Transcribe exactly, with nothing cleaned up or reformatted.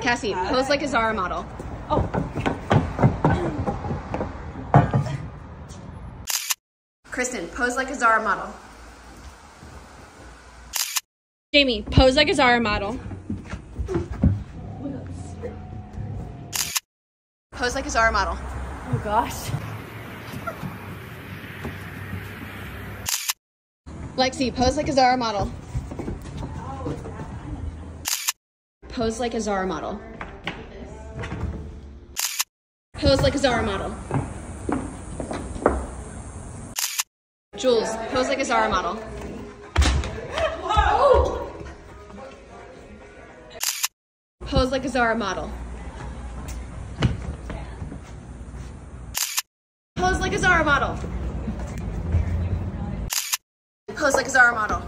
Cassie, pose like a Zara model. Oh. Kristen, pose like a Zara model. Jamie, pose like a Zara model. Pose like a Zara model. Oh gosh. Lexi, pose like a Zara model. Pose like a Zara model. Pose like a Zara model. Jules, pose like a Zara model. Pose like a Zara model. Pose like a Zara model. Pose like a Zara model.